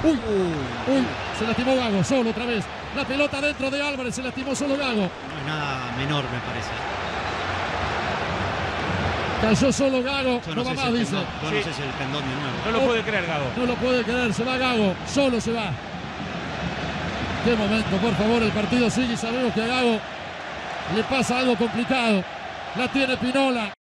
Uy, uy, se lastimó Gago, solo otra vez. La pelota dentro de Álvarez, se lastimó solo Gago. No es nada menor, me parece. Cayó solo Gago, Yo no va sé más, si dice. yo no sé si el pendón de nuevo. No lo puede creer, Gago. No lo puede creer, se va Gago, solo se va. Qué momento, por favor, el partido sigue y sabemos que a Gago le pasa algo complicado. La tiene Pinola.